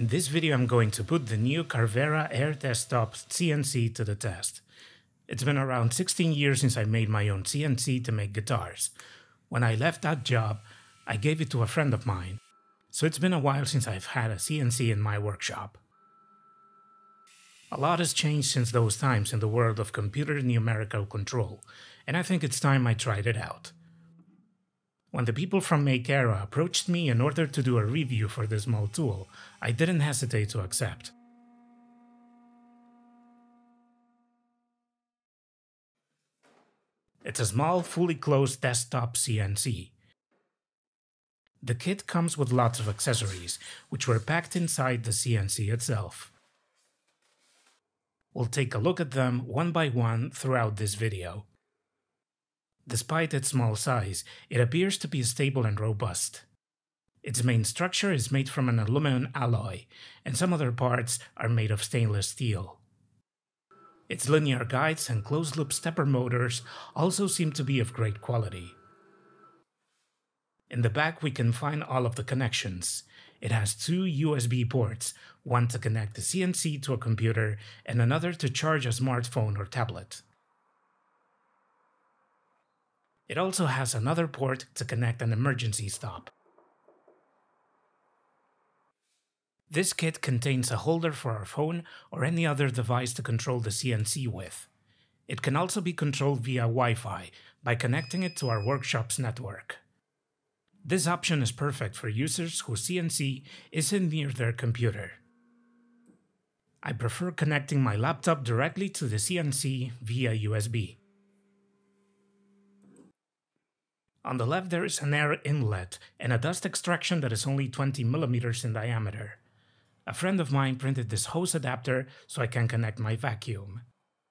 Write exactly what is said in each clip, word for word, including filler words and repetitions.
In this video I'm going to put the new Carvera Air desktop C N C to the test. It's been around sixteen years since I made my own C N C to make guitars. When I left that job, I gave it to a friend of mine, so it's been a while since I've had a C N C in my workshop. A lot has changed since those times in the world of computer numerical control, and I think it's time I tried it out. When the people from Makera approached me in order to do a review for this small tool, I didn't hesitate to accept. It's a small, fully closed desktop C N C. The kit comes with lots of accessories, which were packed inside the C N C itself. We'll take a look at them one by one throughout this video. Despite its small size, it appears to be stable and robust. Its main structure is made from an aluminum alloy, and some other parts are made of stainless steel. Its linear guides and closed-loop stepper motors also seem to be of great quality. In the back we can find all of the connections. It has two U S B ports, one to connect the C N C to a computer and another to charge a smartphone or tablet. It also has another port to connect an emergency stop. This kit contains a holder for our phone or any other device to control the C N C with. It can also be controlled via Wi-Fi by connecting it to our workshop's network. This option is perfect for users whose C N C isn't near their computer. I prefer connecting my laptop directly to the C N C via U S B. On the left there is an air inlet and a dust extraction that is only twenty millimeters in diameter. A friend of mine printed this hose adapter so I can connect my vacuum.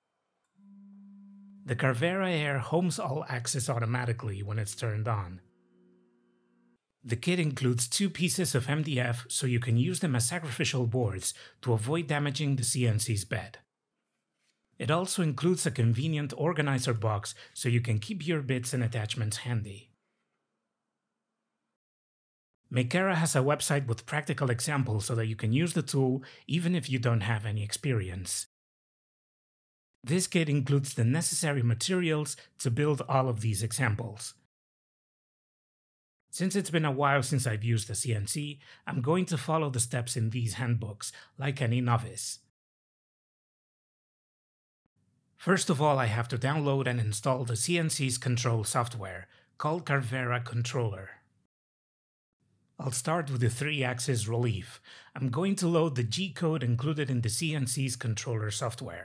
The Carvera Air homes all axes automatically when it's turned on. The kit includes two pieces of M D F so you can use them as sacrificial boards to avoid damaging the C N C's bed. It also includes a convenient organizer box so you can keep your bits and attachments handy. Makera has a website with practical examples so that you can use the tool even if you don't have any experience. This kit includes the necessary materials to build all of these examples. Since it's been a while since I've used a C N C, I'm going to follow the steps in these handbooks, like any novice. First of all, I have to download and install the C N C's control software, called Carvera Controller. I'll start with the three axis relief. I'm going to load the G code included in the C N C's controller software.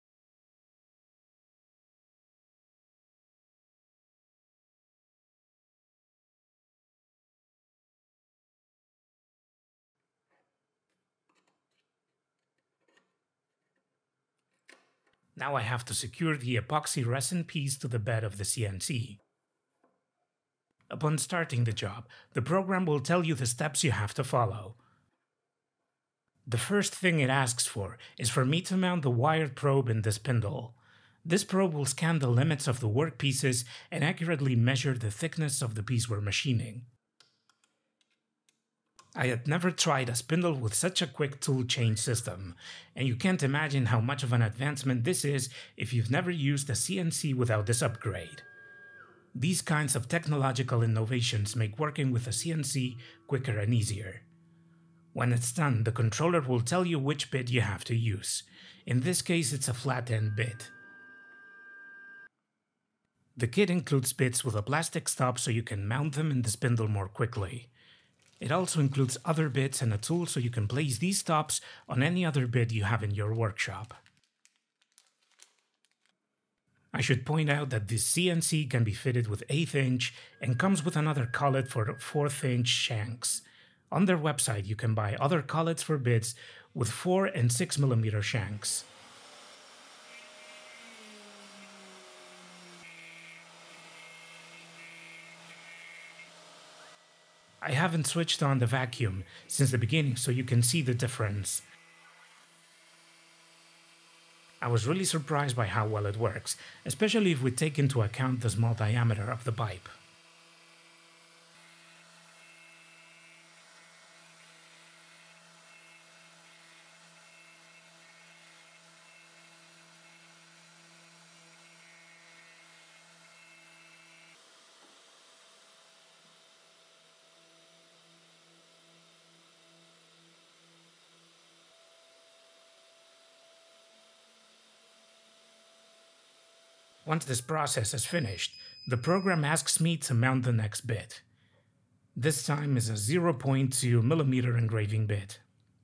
Now I have to secure the epoxy resin piece to the bed of the C N C. Upon starting the job, the program will tell you the steps you have to follow. The first thing it asks for is for me to mount the wired probe in the spindle. This probe will scan the limits of the workpieces and accurately measure the thickness of the piece we're machining. I had never tried a spindle with such a quick tool change system, and you can't imagine how much of an advancement this is if you've never used a C N C without this upgrade. These kinds of technological innovations make working with a C N C quicker and easier. When it's done, the controller will tell you which bit you have to use. In this case, it's a flat end bit. The kit includes bits with a plastic stop so you can mount them in the spindle more quickly. It also includes other bits and a tool so you can place these stops on any other bit you have in your workshop. I should point out that this C N C can be fitted with eighth inch and comes with another collet for fourth inch shanks. On their website you can buy other collets for bits with four and six millimeter shanks. I haven't switched on the vacuum since the beginning so you can see the difference. I was really surprised by how well it works, especially if we take into account the small diameter of the pipe. Once this process is finished, the program asks me to mount the next bit. This time is a zero point two millimeter engraving bit.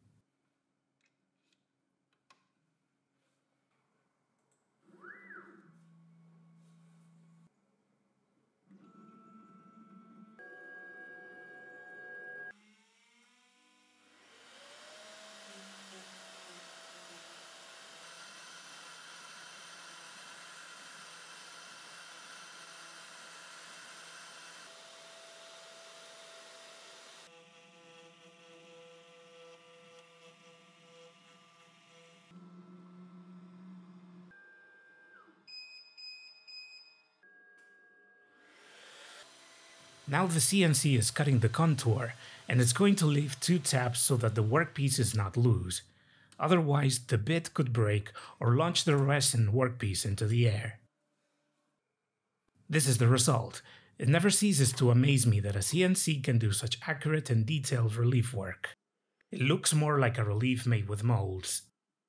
Now the C N C is cutting the contour, and it's going to leave two taps so that the workpiece is not loose. Otherwise, the bit could break or launch the resin workpiece into the air. This is the result. It never ceases to amaze me that a C N C can do such accurate and detailed relief work. It looks more like a relief made with molds.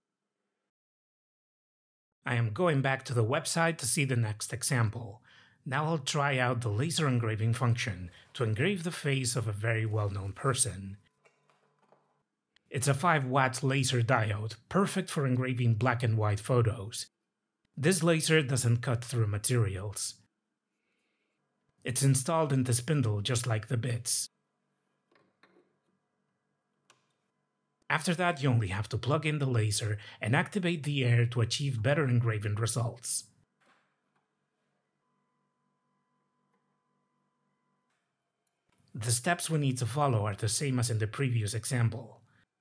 I am going back to the website to see the next example. Now I'll try out the laser engraving function to engrave the face of a very well-known person. It's a five watt laser diode, perfect for engraving black and white photos. This laser doesn't cut through materials. It's installed in the spindle just like the bits. After that, you only have to plug in the laser and activate the air to achieve better engraving results. The steps we need to follow are the same as in the previous example.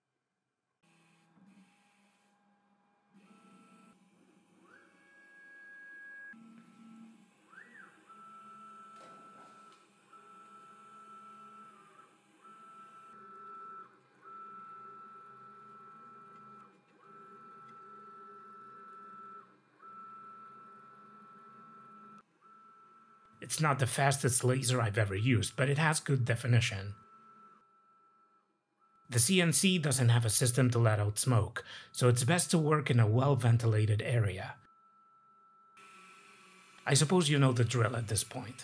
It's not the fastest laser I've ever used, but it has good definition. The C N C doesn't have a system to let out smoke, so it's best to work in a well-ventilated area. I suppose you know the drill at this point.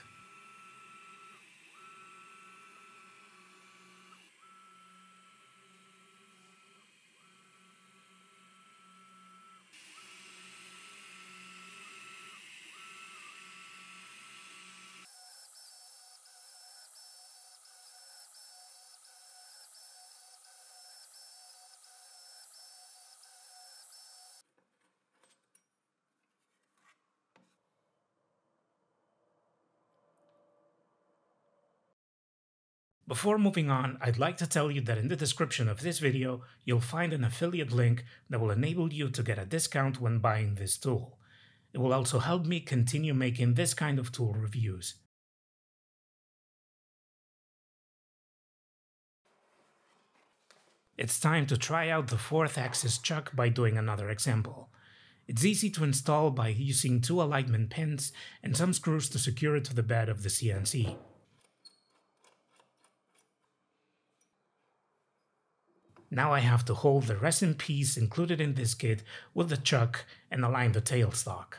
Before moving on, I'd like to tell you that in the description of this video, you'll find an affiliate link that will enable you to get a discount when buying this tool. It will also help me continue making this kind of tool reviews. It's time to try out the fourth axis chuck by doing another example. It's easy to install by using two alignment pins and some screws to secure it to the bed of the C N C. Now I have to hold the resin piece included in this kit with the chuck and align the tailstock.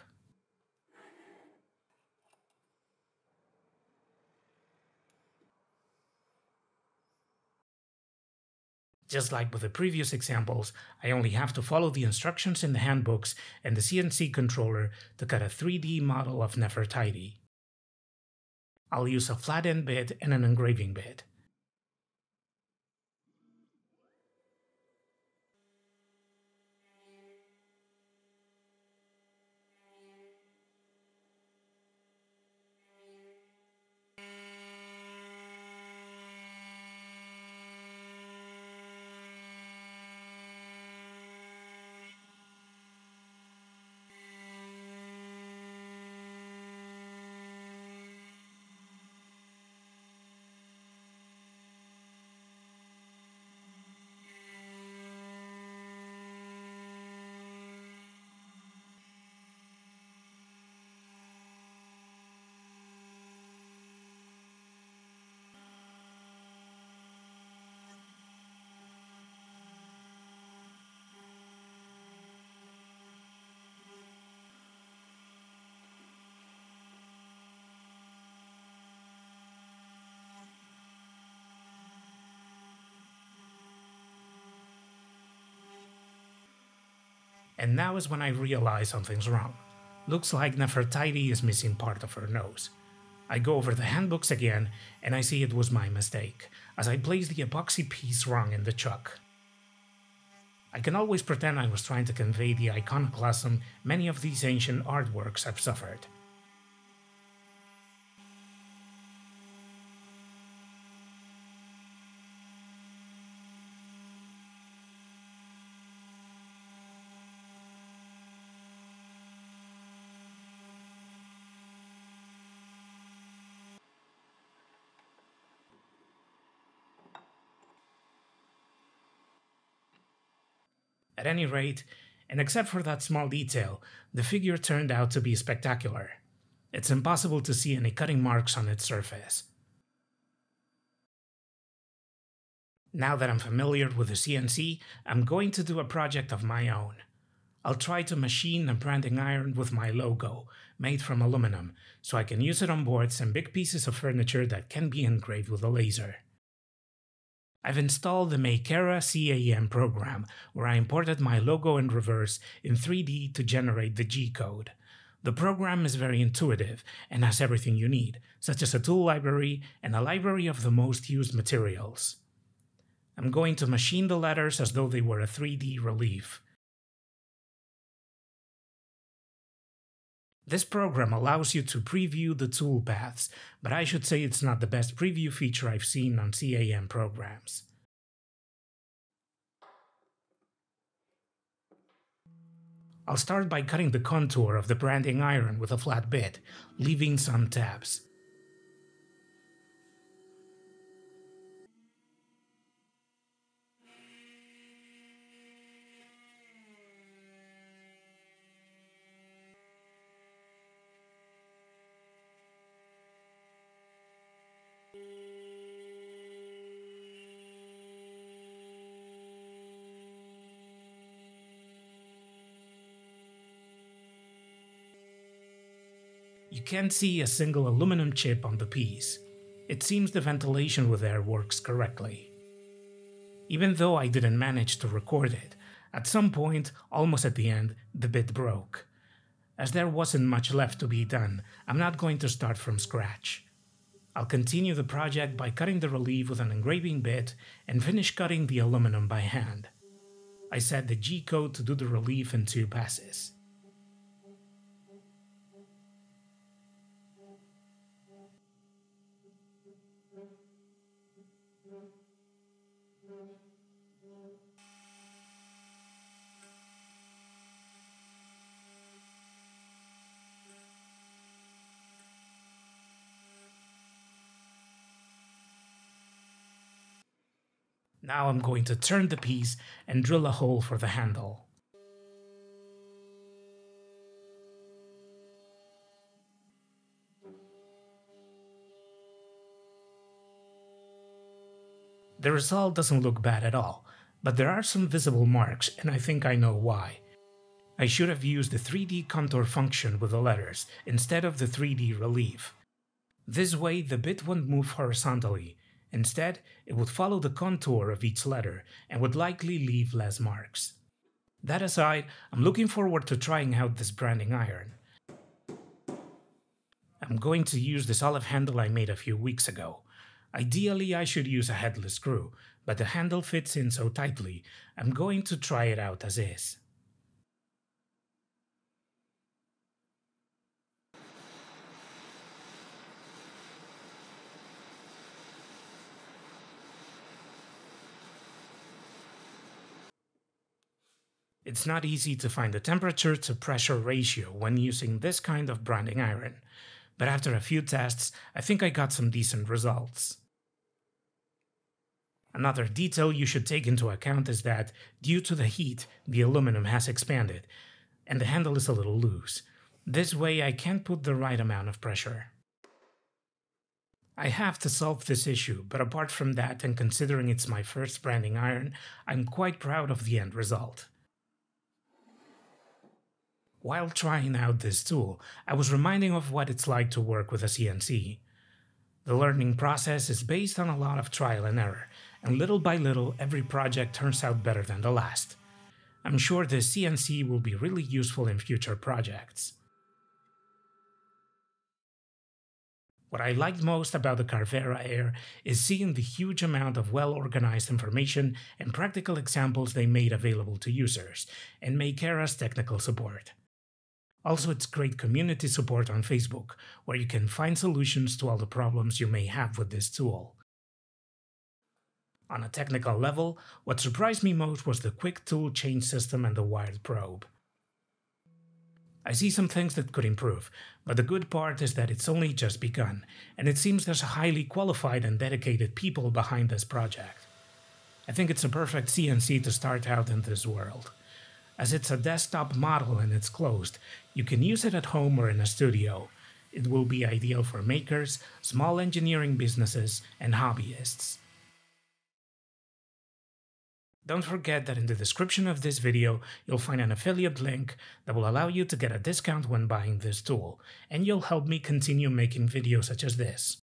Just like with the previous examples, I only have to follow the instructions in the handbooks and the C N C controller to cut a three D model of Nefertiti. I'll use a flat end bit and an engraving bit. And now is when I realize something's wrong. Looks like Nefertiti is missing part of her nose. I go over the handbooks again, and I see it was my mistake, as I placed the epoxy piece wrong in the chuck. I can always pretend I was trying to convey the iconoclasm many of these ancient artworks have suffered. At any rate, and except for that small detail, the figure turned out to be spectacular. It's impossible to see any cutting marks on its surface. Now that I'm familiar with the C N C, I'm going to do a project of my own. I'll try to machine a branding iron with my logo, made from aluminum, so I can use it on boards and big pieces of furniture that can be engraved with a laser. I've installed the Makera C A M program, where I imported my logo in reverse in three D to generate the G code. The program is very intuitive and has everything you need, such as a tool library and a library of the most used materials. I'm going to machine the letters as though they were a three D relief. This program allows you to preview the tool paths, but I should say it's not the best preview feature I've seen on C A M programs. I'll start by cutting the contour of the branding iron with a flat bit, leaving some tabs. You can't see a single aluminum chip on the piece. It seems the ventilation with air works correctly. Even though I didn't manage to record it, at some point, almost at the end, the bit broke. As there wasn't much left to be done, I'm not going to start from scratch. I'll continue the project by cutting the relief with an engraving bit and finish cutting the aluminum by hand. I set the G code to do the relief in two passes. Now I'm going to turn the piece and drill a hole for the handle. The result doesn't look bad at all, but there are some visible marks, and I think I know why. I should have used the three D contour function with the letters instead of the three D relief. This way the bit wouldn't move horizontally. Instead, it would follow the contour of each letter and would likely leave less marks. That aside, I'm looking forward to trying out this branding iron. I'm going to use this olive handle I made a few weeks ago. Ideally, I should use a headless screw, but the handle fits in so tightly, I'm going to try it out as is. It's not easy to find the temperature to pressure ratio when using this kind of branding iron, but after a few tests, I think I got some decent results. Another detail you should take into account is that, due to the heat, the aluminum has expanded, and the handle is a little loose. This way I can't put the right amount of pressure. I have to solve this issue, but apart from that, and considering it's my first branding iron, I'm quite proud of the end result. While trying out this tool, I was reminded of what it's like to work with a C N C. The learning process is based on a lot of trial and error, and little by little every project turns out better than the last. I'm sure the C N C will be really useful in future projects. What I liked most about the Carvera Air is seeing the huge amount of well-organized information and practical examples they made available to users, and Makera's technical support. Also, it's great community support on Facebook, where you can find solutions to all the problems you may have with this tool. On a technical level, what surprised me most was the quick tool change system and the wired probe. I see some things that could improve, but the good part is that it's only just begun, and it seems there's highly qualified and dedicated people behind this project. I think it's a perfect C N C to start out in this world. As it's a desktop model and it's closed, you can use it at home or in a studio. It will be ideal for makers, small engineering businesses, and hobbyists. Don't forget that in the description of this video, you'll find an affiliate link that will allow you to get a discount when buying this tool, and you'll help me continue making videos such as this.